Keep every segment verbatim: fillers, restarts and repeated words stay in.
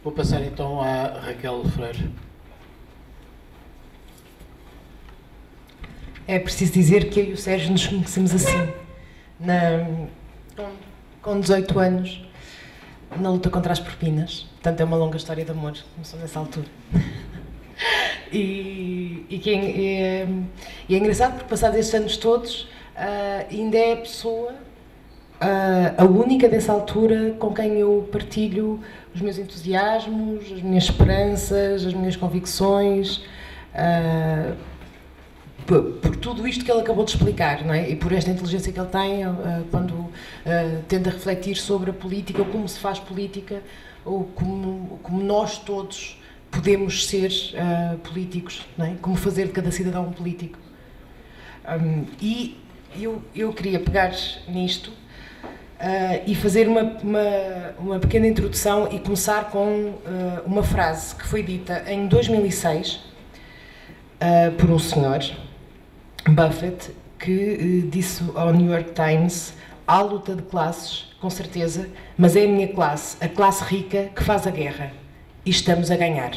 Vou passar então à Raquel Freire. É preciso dizer que eu e o Sérgio nos conhecemos assim, na, com dezoito anos, na luta contra as propinas. Portanto, é uma longa história de amor, começou nessa altura. E, e, que é, é, e é engraçado porque, passados estes anos todos, uh, ainda é a pessoa, uh, a única dessa altura, com quem eu partilho os meus entusiasmos, as minhas esperanças, as minhas convicções, uh, por, por tudo isto que ele acabou de explicar, não é? E por esta inteligência que ele tem uh, quando uh, tenta refletir sobre a política, ou como se faz política, ou como, como nós todos podemos ser uh, políticos, não é? Como fazer de cada cidadão um político. Um, e eu, eu queria pegar nisto uh, e fazer uma, uma, uma pequena introdução e começar com uh, uma frase que foi dita em dois mil e seis uh, por um senhor, Buffett, que uh, disse ao New York Times: há luta de classes, com certeza, mas é a minha classe, a classe rica, que faz a guerra. E estamos a ganhar.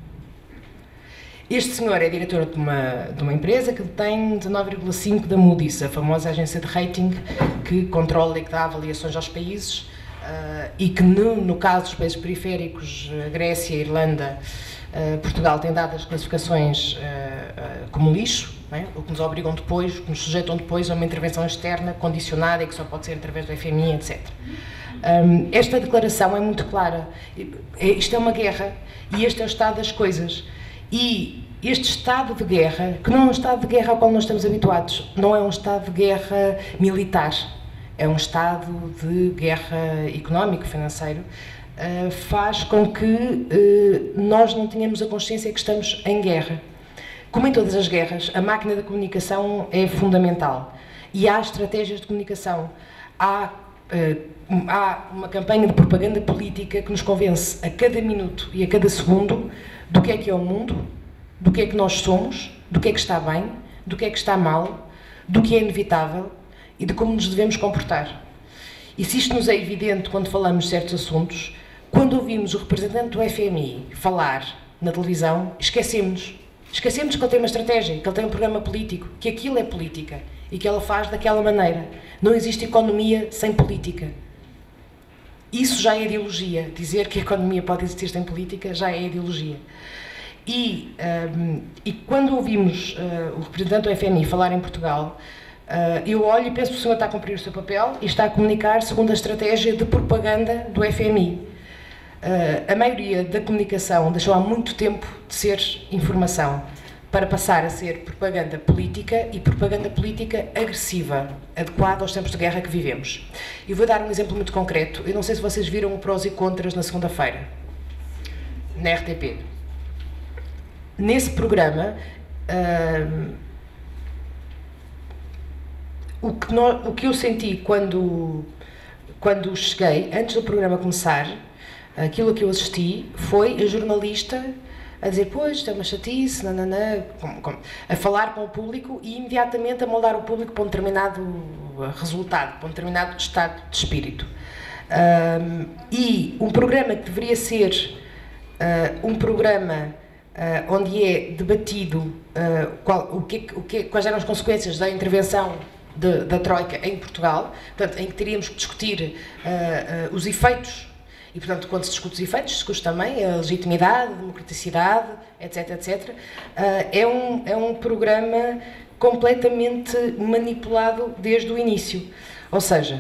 Este senhor é diretor de uma, de uma empresa que tem dezenove vírgula cinco da Moody's, a famosa agência de rating que controla e que dá avaliações aos países, uh, e que no, no caso dos países periféricos, Grécia, Irlanda, uh, Portugal, tem dado as classificações uh, uh, como lixo, não é? O que nos obrigam depois, o que nos sujeitam depois a uma intervenção externa, condicionada, e que só pode ser através do F M I, etcétera. Um, esta declaração é muito clara. Isto é uma guerra e este é o estado das coisas. E este estado de guerra, que não é um estado de guerra ao qual nós estamos habituados, não é um estado de guerra militar, é um estado de guerra económico, financeiro, uh, faz com que uh, nós não tenhamos a consciência que estamos em guerra. Como em todas as guerras, a máquina da comunicação é fundamental. E há estratégias de comunicação. Há uh, Há uma campanha de propaganda política que nos convence a cada minuto e a cada segundo do que é que é o mundo, do que é que nós somos, do que é que está bem, do que é que está mal, do que é inevitável e de como nos devemos comportar. E se isto nos é evidente quando falamos de certos assuntos, quando ouvimos o representante do F M I falar na televisão, esquecemos-nos. Esquecemos que ele tem uma estratégia, que ele tem um programa político, que aquilo é política e que ela faz daquela maneira. Não existe economia sem política. Isso já é ideologia. Dizer que a economia pode existir sem política já é ideologia. E, um, e quando ouvimos uh, o representante do F M I falar em Portugal, uh, eu olho e penso que o senhor está a cumprir o seu papel e está a comunicar segundo a estratégia de propaganda do F M I. Uh, a maioria da comunicação deixou há muito tempo de ser informação, para passar a ser propaganda política, e propaganda política agressiva, adequada aos tempos de guerra que vivemos. E vou dar um exemplo muito concreto. Eu não sei se vocês viram o Prós e Contras na segunda-feira, na R T P. Nesse programa, uh, o, que no, o que eu senti quando, quando cheguei, antes do programa começar, aquilo a que eu assisti foi a jornalista a dizer: pois, isto é uma chatice, nananã, como, como, a falar com o público e imediatamente a moldar o público para um determinado resultado, para um determinado estado de espírito. Um, e um programa que deveria ser uh, um programa uh, onde é debatido uh, qual, o que, o que, quais eram as consequências da intervenção de, da Troika em Portugal, portanto, em que teríamos que discutir uh, uh, os efeitos. E, portanto, quando se discute os efeitos, se discute também a legitimidade, a democraticidade, etc, etcétera. Uh, é, um, é um programa completamente manipulado desde o início. Ou seja,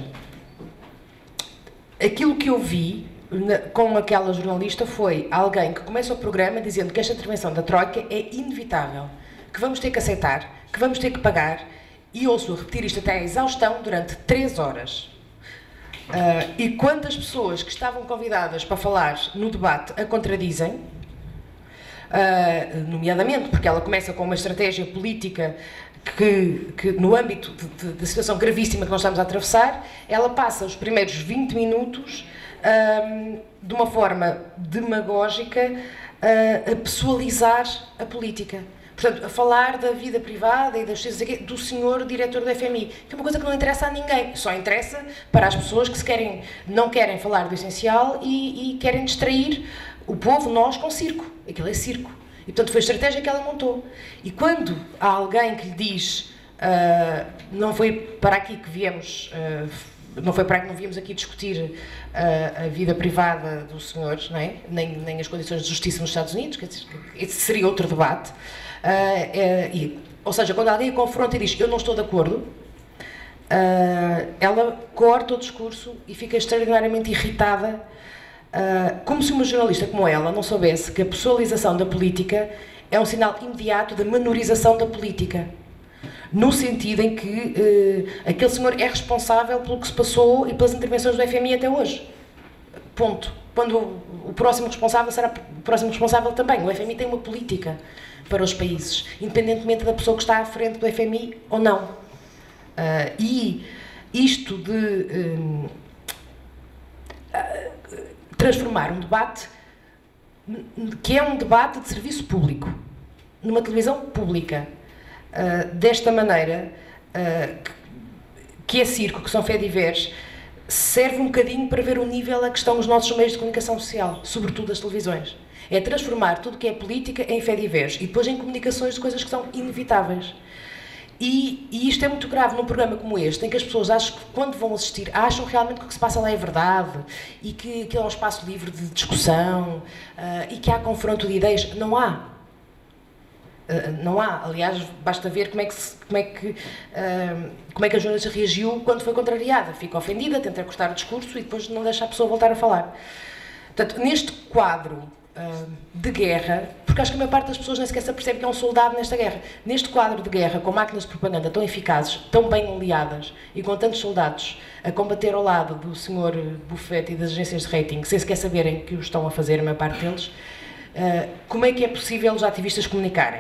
aquilo que eu vi na, com aquela jornalista foi alguém que começa o programa dizendo que esta intervenção da Troika é inevitável, que vamos ter que aceitar, que vamos ter que pagar, e ouço repetir isto até à exaustão durante três horas. Uh, e quando as pessoas que estavam convidadas para falar no debate a contradizem, uh, nomeadamente porque ela começa com uma estratégia política que, que no âmbito da situação gravíssima que nós estamos a atravessar, ela passa os primeiros vinte minutos uh, de uma forma demagógica uh, a pessoalizar a política. Portanto, a falar da vida privada e das coisas do senhor diretor do F M I, que é uma coisa que não interessa a ninguém, só interessa para as pessoas que se querem, não querem falar do essencial e, e querem distrair o povo, nós, com circo. Aquilo é circo. E, portanto, foi a estratégia que ela montou. E quando há alguém que lhe diz uh, não foi para aqui que viemos, uh, não foi para aqui que não viemos aqui discutir uh, a vida privada dos senhores, não é? nem, nem as condições de justiça nos Estados Unidos, quer dizer, esse seria outro debate. Uh, uh, e, ou seja, quando alguém a confronta e diz eu não estou de acordo, uh, ela corta o discurso e fica extraordinariamente irritada. Uh, como se uma jornalista como ela não soubesse que a pessoalização da política é um sinal imediato da menorização da política. No sentido em que uh, aquele senhor é responsável pelo que se passou e pelas intervenções do F M I até hoje. Ponto. Quando o, o próximo responsável será o próximo responsável também. O F M I tem uma política para os países, independentemente da pessoa que está à frente do F M I ou não. Uh, e isto de... Um, uh, transformar um debate que é um debate de serviço público, numa televisão pública, uh, desta maneira, uh, que, que é circo, que são fediveres, serve um bocadinho para ver o nível a que estão os nossos meios de comunicação social, sobretudo as televisões. É transformar tudo o que é política em fediveres e depois em comunicações de coisas que são inevitáveis. E, e isto é muito grave num programa como este, em que as pessoas acham que, quando vão assistir, acham realmente que o que se passa lá é verdade e que, que é um espaço livre de discussão uh, e que há confronto de ideias. Não há. Uh, não há. Aliás, basta ver como é que, se, como é que, uh, como é que a jornalista reagiu quando foi contrariada. Fica ofendida, tenta cortar o discurso e depois não deixa a pessoa voltar a falar. Portanto, neste quadro uh, de guerra, porque acho que a maior parte das pessoas nem sequer se apercebe que é um soldado nesta guerra. Neste quadro de guerra, com máquinas de propaganda tão eficazes, tão bem aliadas e com tantos soldados a combater ao lado do senhor Buffett e das agências de rating, sem sequer saberem que o estão a fazer, a maior parte deles, uh, como é que é possível os ativistas comunicarem?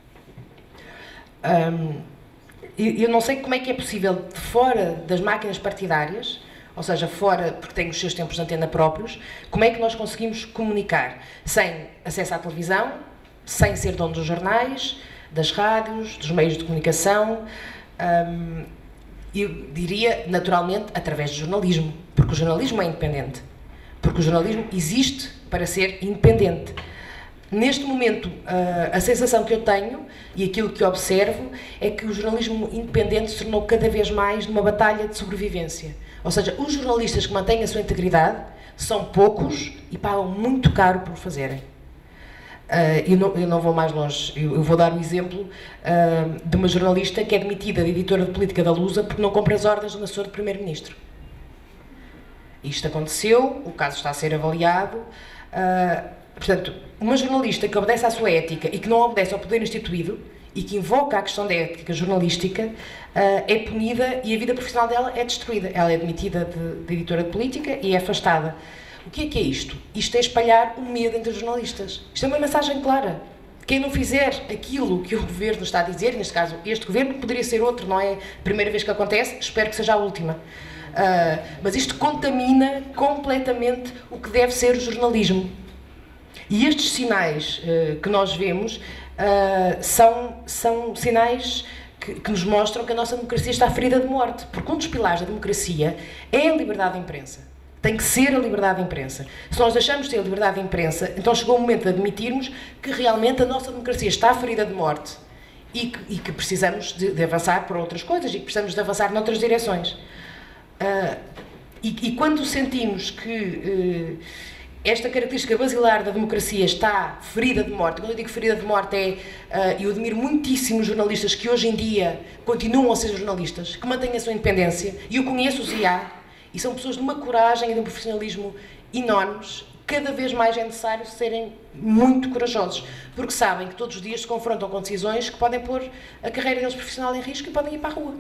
Um, eu não sei como é que é possível, de fora das máquinas partidárias, ou seja, fora, porque têm os seus tempos de antena próprios, como é que nós conseguimos comunicar sem acesso à televisão, sem ser dono dos jornais, das rádios, dos meios de comunicação, hum, eu diria, naturalmente, através do jornalismo, porque o jornalismo é independente, porque o jornalismo existe para ser independente. Neste momento, a sensação que eu tenho e aquilo que observo é que o jornalismo independente se tornou cada vez mais numa batalha de sobrevivência. Ou seja, os jornalistas que mantêm a sua integridade são poucos e pagam muito caro por o fazerem. Uh, eu, não, eu não vou mais longe, eu, eu vou dar um exemplo uh, de uma jornalista que é demitida de editora de política da Lusa porque não cumpre as ordens do assessor do primeiro-ministro. Isto aconteceu, o caso está a ser avaliado. Uh, portanto, uma jornalista que obedece à sua ética e que não obedece ao poder instituído e que invoca a questão da ética jornalística, uh, é punida e a vida profissional dela é destruída. Ela é demitida de, de editora de política e é afastada. O que é que é isto? Isto é espalhar o medo entre os jornalistas. Isto é uma mensagem clara. Quem não fizer aquilo que o governo está a dizer, neste caso este governo, poderia ser outro, não é a primeira vez que acontece, espero que seja a última. Uh, mas isto contamina completamente o que deve ser o jornalismo. E estes sinais uh, que nós vemos uh, são, são sinais que, que nos mostram que a nossa democracia está ferida de morte, porque um dos pilares da democracia é a liberdade de imprensa. Tem que ser a liberdade de imprensa. Se nós deixamos de ter a liberdade de imprensa, então chegou o momento de admitirmos que realmente a nossa democracia está ferida de morte e que, e que precisamos de, de avançar para outras coisas e que precisamos de avançar noutras direções. Uh, e, e quando sentimos que... Uh, esta característica basilar da democracia está ferida de morte. Quando eu digo ferida de morte é... Uh, eu admiro muitíssimo jornalistas que hoje em dia continuam a ser jornalistas, que mantêm a sua independência, e eu conheço-os e há, e são pessoas de uma coragem e de um profissionalismo enormes. Cada vez mais é necessário serem muito corajosos, porque sabem que todos os dias se confrontam com decisões que podem pôr a carreira deles profissional em risco e podem ir para a rua.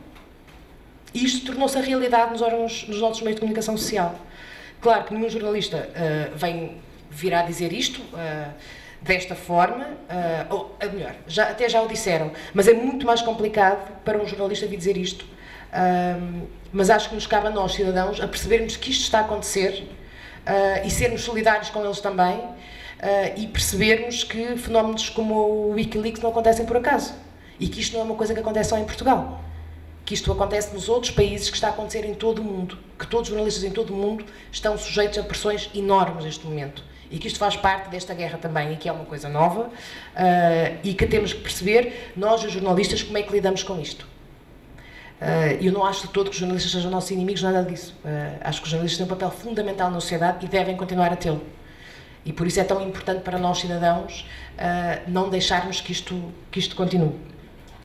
E isto tornou-se a realidade nos órgãos, nos nossos meios de comunicação social. Claro que nenhum jornalista uh, vem vir a dizer isto uh, desta forma, uh, ou melhor, já, até já o disseram, mas é muito mais complicado para um jornalista vir dizer isto. Uh, mas acho que nos cabe a nós, cidadãos, a percebermos que isto está a acontecer uh, e sermos solidários com eles também uh, e percebermos que fenómenos como o Wikileaks não acontecem por acaso e que isto não é uma coisa que acontece só em Portugal. Que isto acontece nos outros países, que está a acontecer em todo o mundo, que todos os jornalistas em todo o mundo estão sujeitos a pressões enormes neste momento e que isto faz parte desta guerra também e que é uma coisa nova uh, e que temos que perceber, nós os jornalistas, como é que lidamos com isto. Uh, eu não acho de todo que os jornalistas sejam nossos inimigos, nada disso. Uh, acho que os jornalistas têm um papel fundamental na sociedade e devem continuar a tê-lo. E por isso é tão importante para nós, cidadãos, uh, não deixarmos que isto, que isto continue.